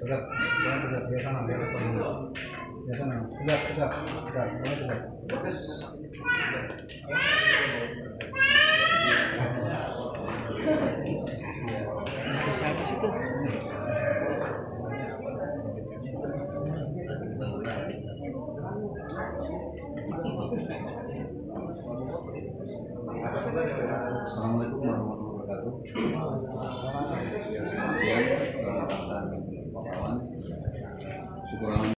tegak, jangan tegak, dia kanan, dia kanan, tegak, tegak, tegak, tegak. Siapa sih tuh? Assalamualaikum warahmatullahi wabarakatuh.